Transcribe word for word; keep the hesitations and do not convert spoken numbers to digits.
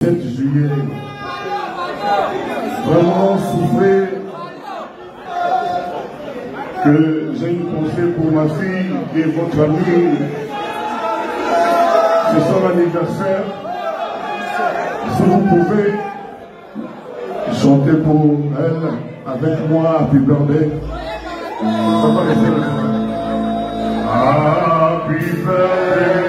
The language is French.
sept juillet. Vraiment souffré que j'ai une pensée pour ma fille et votre amie. C'est son anniversaire. Si vous pouvez chanter pour elle avec moi, Happy Birthday. Ça va rester. Happy Birthday.